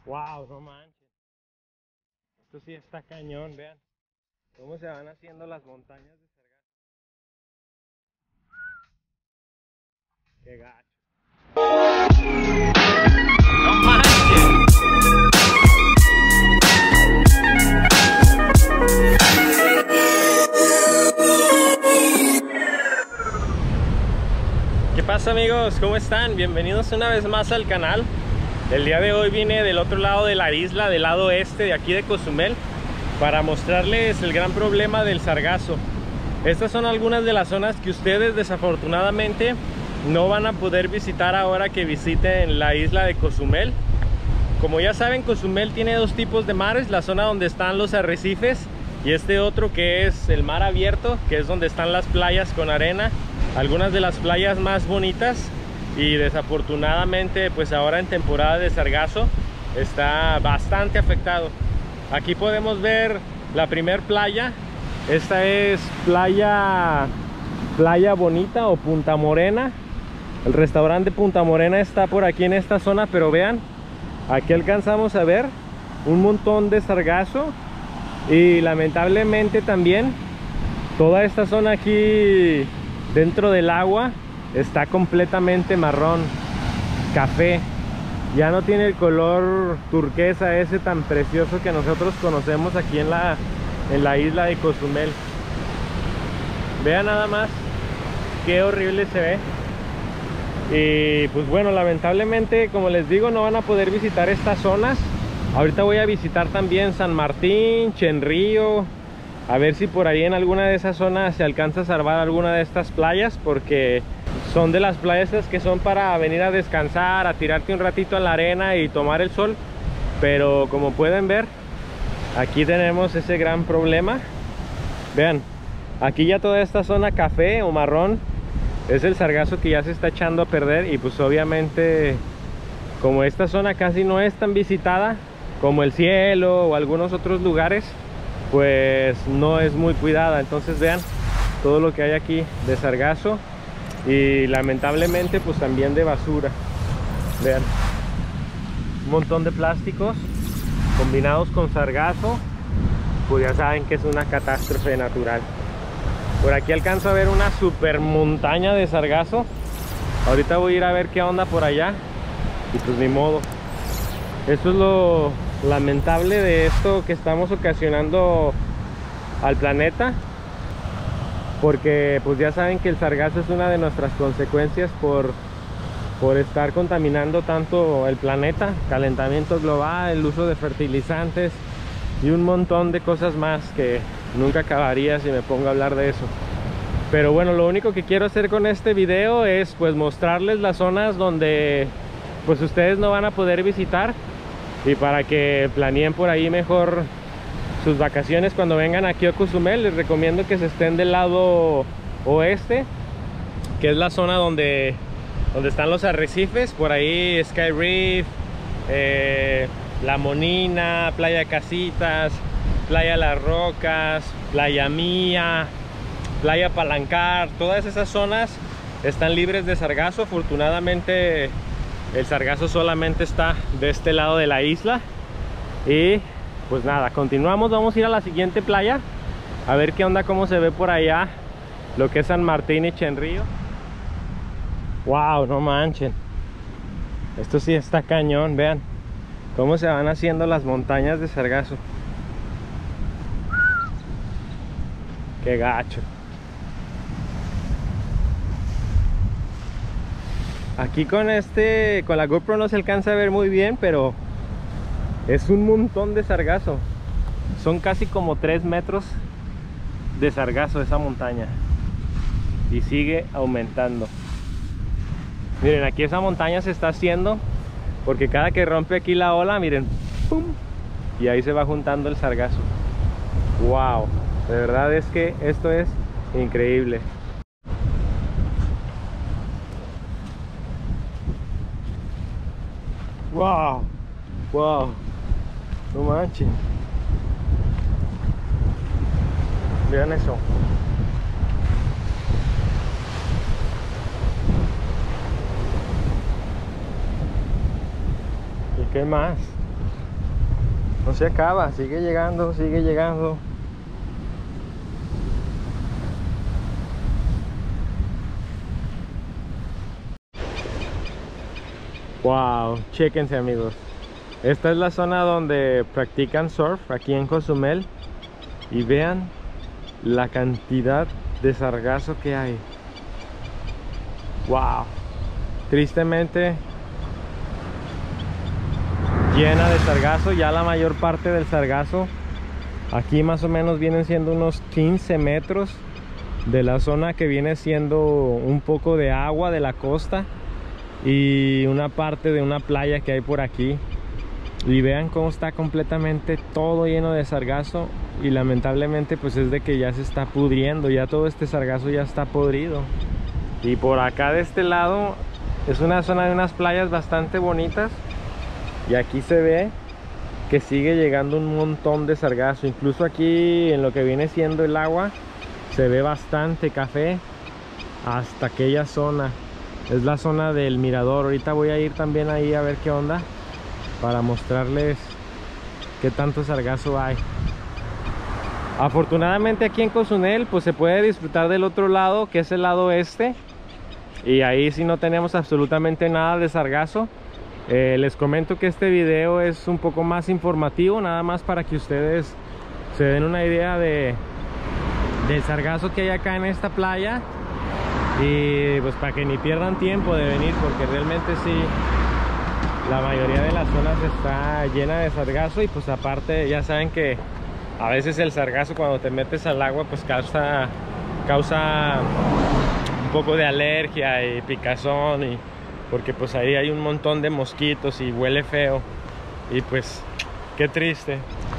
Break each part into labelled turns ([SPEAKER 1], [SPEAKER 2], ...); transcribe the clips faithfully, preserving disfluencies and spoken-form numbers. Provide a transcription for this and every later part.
[SPEAKER 1] Wow, no manches. Esto sí está cañón, vean cómo se van haciendo las montañas de sargazo. Qué gacho. No manches. ¿Qué pasa, amigos? ¿Cómo están? Bienvenidos una vez más al canal. El día de hoy vine del otro lado de la isla, del lado este de aquí de Cozumel, para mostrarles el gran problema del sargazo. Estas son algunas de las zonas que ustedes desafortunadamente no van a poder visitar ahora que visiten la isla de Cozumel. Como ya saben, Cozumel tiene dos tipos de mares: la zona donde están los arrecifes y este otro que es el mar abierto, que es donde están las playas con arena, algunas de las playas más bonitas. Y desafortunadamente, pues ahora en temporada de sargazo está bastante afectado. Aquí podemos ver la primer playa. Esta es playa Playa Bonita o Punta Morena. El restaurante Punta Morena está por aquí en esta zona, pero vean, aquí alcanzamos a ver un montón de sargazo. Y lamentablemente también toda esta zona aquí dentro del agua está completamente marrón, café. Ya no tiene el color turquesa ese tan precioso que nosotros conocemos aquí en la, en la isla de Cozumel. Vean nada más qué horrible se ve. Y pues bueno, lamentablemente, como les digo, no van a poder visitar estas zonas. Ahorita voy a visitar también San Martín, Chenrío, a ver si por ahí en alguna de esas zonas se alcanza a salvar alguna de estas playas, porque son de las playas que son para venir a descansar, a tirarte un ratito en la arena y tomar el sol. Pero como pueden ver, aquí tenemos ese gran problema. Vean, aquí ya toda esta zona café o marrón es el sargazo que ya se está echando a perder. Y pues obviamente, como esta zona casi no es tan visitada como el Cielo o algunos otros lugares, pues no es muy cuidada. Entonces vean todo lo que hay aquí de sargazo y lamentablemente pues también de basura. Vean, un montón de plásticos combinados con sargazo, pues ya saben que es una catástrofe natural. Por aquí alcanzo a ver una super montaña de sargazo. Ahorita voy a ir a ver qué onda por allá y pues ni modo. Esto es lo lamentable de esto que estamos ocasionando al planeta, porque pues ya saben que el sargazo es una de nuestras consecuencias por, por estar contaminando tanto el planeta, calentamiento global, el uso de fertilizantes y un montón de cosas más que nunca acabaría si me pongo a hablar de eso. Pero bueno, lo único que quiero hacer con este video es pues mostrarles las zonas donde pues ustedes no van a poder visitar, y para que planeen por ahí mejor sus vacaciones cuando vengan aquí a Cozumel. Les recomiendo que se estén del lado oeste, que es la zona donde, donde están los arrecifes. Por ahí Sky Reef, eh, La Monina, Playa Casitas, Playa Las Rocas, Playa Mía, Playa Palancar. Todas esas zonas están libres de sargazo. Afortunadamente el sargazo solamente está de este lado de la isla. Y pues nada, continuamos. Vamos a ir a la siguiente playa a ver qué onda, cómo se ve por allá lo que es San Martín y Chenrío. Wow, no manchen, esto sí está cañón. Vean cómo se van haciendo las montañas de sargazo. Qué gacho. Aquí con este, con la GoPro no se alcanza a ver muy bien, pero es un montón de sargazo. Son casi como tres metros de sargazo esa montaña. Y sigue aumentando. Miren, aquí esa montaña se está haciendo porque cada que rompe aquí la ola, miren, ¡pum!, y ahí se va juntando el sargazo. Wow, de verdad es que esto es increíble. Wow, wow, no manches. Vean eso. ¿Y qué más? No se acaba, sigue llegando, sigue llegando. Wow, chéquense amigos. Esta es la zona donde practican surf aquí en Cozumel. Y vean la cantidad de sargazo que hay. Wow. Tristemente llena de sargazo. Ya la mayor parte del sargazo aquí más o menos vienen siendo unos quince metros de la zona que viene siendo un poco de agua de la costa y una parte de una playa que hay por aquí. Y vean cómo está completamente todo lleno de sargazo. Y lamentablemente pues es de que ya se está pudriendo, ya todo este sargazo ya está podrido. Y por acá de este lado es una zona de unas playas bastante bonitas. Y aquí se ve que sigue llegando un montón de sargazo. Incluso aquí en lo que viene siendo el agua se ve bastante café hasta aquella zona. Es la zona del mirador. Ahorita voy a ir también ahí a ver qué onda, para mostrarles qué tanto sargazo hay. Afortunadamente aquí en Cozumel pues se puede disfrutar del otro lado, que es el lado este, y ahí sí no tenemos absolutamente nada de sargazo. Eh, les comento que este video es un poco más informativo, nada más para que ustedes se den una idea de del sargazo que hay acá en esta playa, y pues para que ni pierdan tiempo de venir, porque realmente sí, la mayoría de las zonas está llena de sargazo. Y pues aparte ya saben que a veces el sargazo cuando te metes al agua pues causa, causa un poco de alergia y picazón, y porque pues ahí hay un montón de mosquitos y huele feo. Y pues qué triste.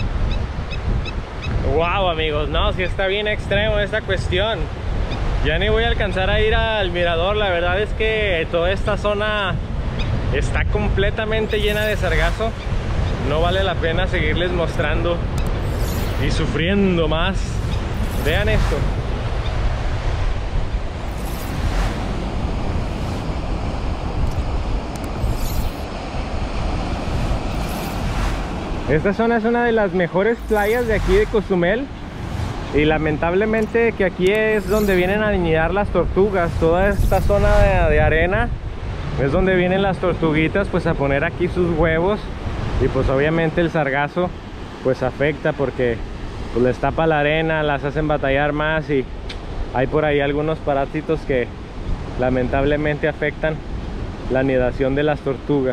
[SPEAKER 1] Wow amigos, no, sí está bien extremo esta cuestión. Ya ni voy a alcanzar a ir al mirador. La verdad es que toda esta zona está completamente llena de sargazo. No vale la pena seguirles mostrando y sufriendo más. Vean esto. Esta zona es una de las mejores playas de aquí de Cozumel, y lamentablemente que aquí es donde vienen a anidar las tortugas. Toda esta zona de, de arena es donde vienen las tortuguitas pues a poner aquí sus huevos, y pues obviamente el sargazo pues afecta porque pues les tapa la arena, las hacen batallar más, y hay por ahí algunos parásitos que lamentablemente afectan la anidación de las tortugas.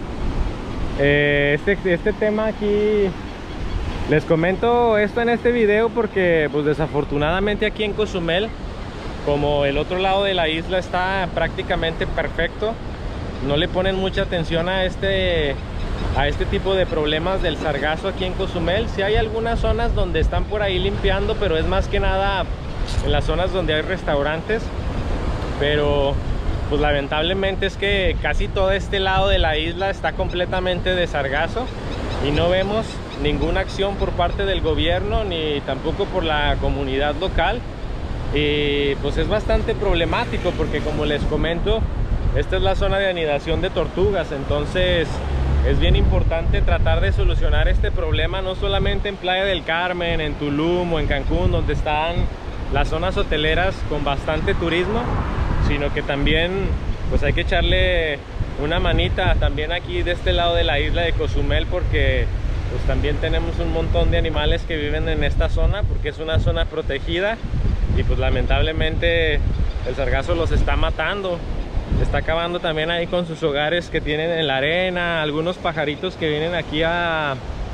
[SPEAKER 1] Eh, este, este tema aquí, les comento esto en este video porque pues desafortunadamente aquí en Cozumel, como el otro lado de la isla está prácticamente perfecto, no le ponen mucha atención a este, a este tipo de problemas del sargazo aquí en Cozumel. Sí hay algunas zonas donde están por ahí limpiando, pero es más que nada en las zonas donde hay restaurantes. Pero pues lamentablemente es que casi todo este lado de la isla está completamente de sargazo y no vemos ninguna acción por parte del gobierno ni tampoco por la comunidad local. Y pues es bastante problemático porque, como les comento, esta es la zona de anidación de tortugas. Entonces es bien importante tratar de solucionar este problema, no solamente en Playa del Carmen, en Tulum o en Cancún, donde están las zonas hoteleras con bastante turismo, sino que también pues hay que echarle una manita también aquí de este lado de la isla de Cozumel, porque pues también tenemos un montón de animales que viven en esta zona, porque es una zona protegida. Y pues lamentablemente el sargazo los está matando, está acabando también ahí con sus hogares que tienen en la arena. Algunos pajaritos que vienen aquí a,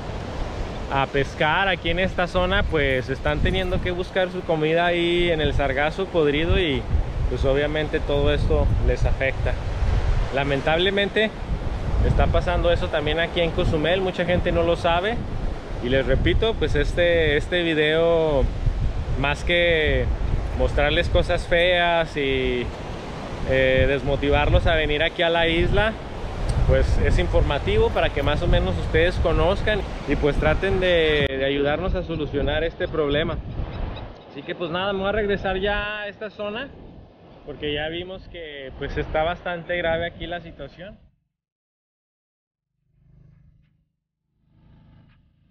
[SPEAKER 1] a pescar aquí en esta zona pues están teniendo que buscar su comida ahí en el sargazo podrido, y pues obviamente todo esto les afecta. Lamentablemente está pasando eso también aquí en Cozumel, mucha gente no lo sabe. Y les repito, pues este, este video, más que mostrarles cosas feas y eh, desmotivarlos a venir aquí a la isla, pues es informativo para que más o menos ustedes conozcan y pues traten de, de ayudarnos a solucionar este problema. Así que pues nada, me voy a regresar ya a esta zona porque ya vimos que pues está bastante grave aquí la situación.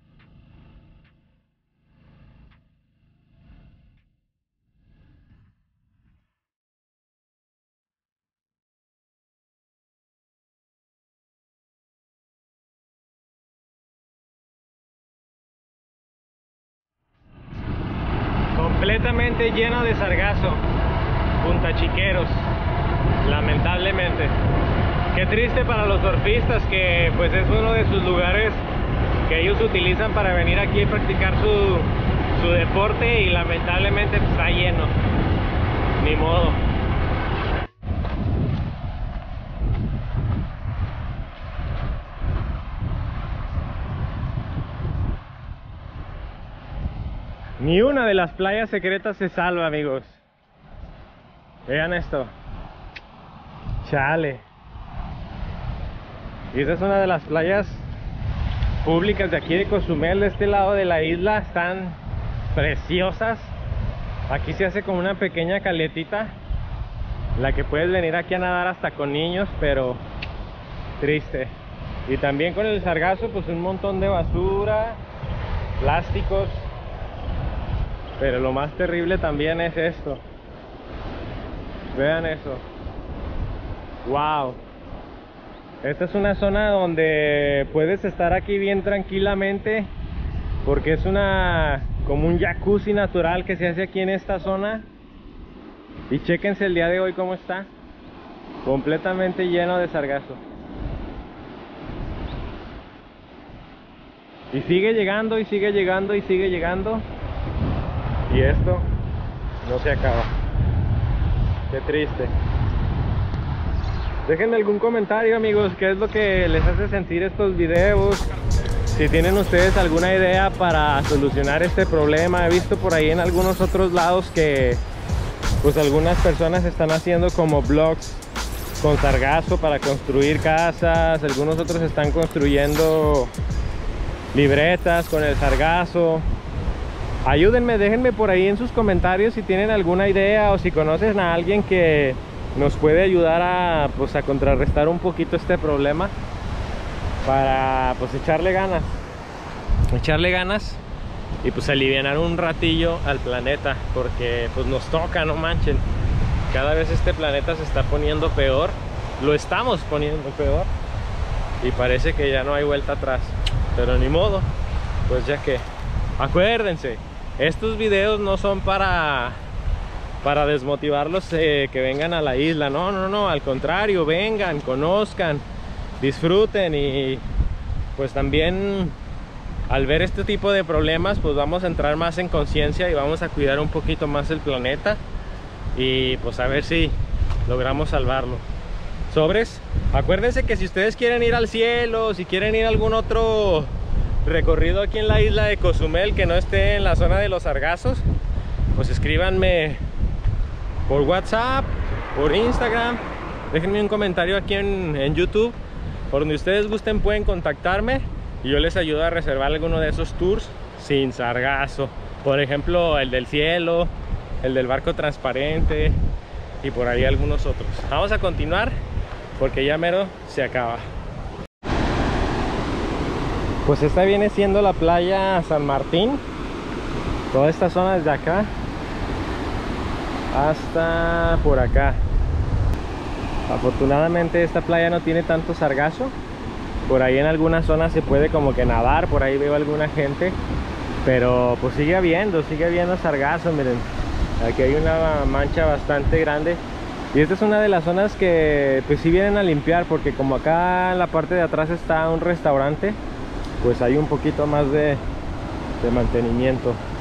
[SPEAKER 1] completamente lleno de sargazo. Punta Chiqueros, lamentablemente. Qué triste para los surfistas, que pues es uno de sus lugares que ellos utilizan para venir aquí a practicar su, su deporte, y lamentablemente pues, está lleno. Ni modo. Ni una de las playas secretas se salva, amigos. Vean esto. Chale. Y esa es una de las playas públicas de aquí de Cozumel, de este lado de la isla. Están preciosas. Aquí se hace como una pequeña caletita, la que puedes venir aquí a nadar hasta con niños, pero triste. Y también con el sargazo, pues un montón de basura, plásticos. Pero lo más terrible también es esto. Vean eso. Wow. Esta es una zona donde puedes estar aquí bien tranquilamente, porque es una como un jacuzzi natural que se hace aquí en esta zona. Y chéquense el día de hoy cómo está. Completamente lleno de sargazo. Y sigue llegando y sigue llegando y sigue llegando. Y esto no se acaba. Qué triste. Déjenme algún comentario, amigos, qué es lo que les hace sentir estos videos. Si tienen ustedes alguna idea para solucionar este problema. He visto por ahí en algunos otros lados que pues algunas personas están haciendo como blogs con sargazo para construir casas. Algunos otros están construyendo libretas con el sargazo. Ayúdenme, déjenme por ahí en sus comentarios si tienen alguna idea, o si conocen a alguien que nos puede ayudar a, pues, a contrarrestar un poquito este problema, para pues echarle ganas echarle ganas y pues alivianar un ratillo al planeta, porque pues nos toca, no manchen. Cada vez este planeta se está poniendo peor, lo estamos poniendo peor, y parece que ya no hay vuelta atrás, pero ni modo, pues ya que acuérdense, estos videos no son para para desmotivarlos, eh, que vengan a la isla. No, no, no, al contrario, vengan, conozcan, disfruten, y pues también al ver este tipo de problemas pues vamos a entrar más en conciencia y vamos a cuidar un poquito más el planeta, y pues a ver si logramos salvarlo. Sobres, acuérdense que si ustedes quieren ir al cielo, si quieren ir a algún otro recorrido aquí en la isla de Cozumel que no esté en la zona de los sargazos, pues escríbanme por WhatsApp, por Instagram, déjenme un comentario aquí en, en YouTube. Por donde ustedes gusten pueden contactarme y yo les ayudo a reservar alguno de esos tours sin sargazo. Por ejemplo, el del cielo, el del barco transparente y por ahí algunos otros. Vamos a continuar porque ya mero se acaba. Pues esta viene siendo la playa San Martín. Toda esta zona desde acá hasta por acá. Afortunadamente esta playa no tiene tanto sargazo. Por ahí en algunas zonas se puede como que nadar, por ahí veo alguna gente, pero pues sigue habiendo, sigue habiendo sargazo. Miren, aquí hay una mancha bastante grande, y esta es una de las zonas que pues sí vienen a limpiar, porque como acá en la parte de atrás está un restaurante, pues hay un poquito más de, de mantenimiento.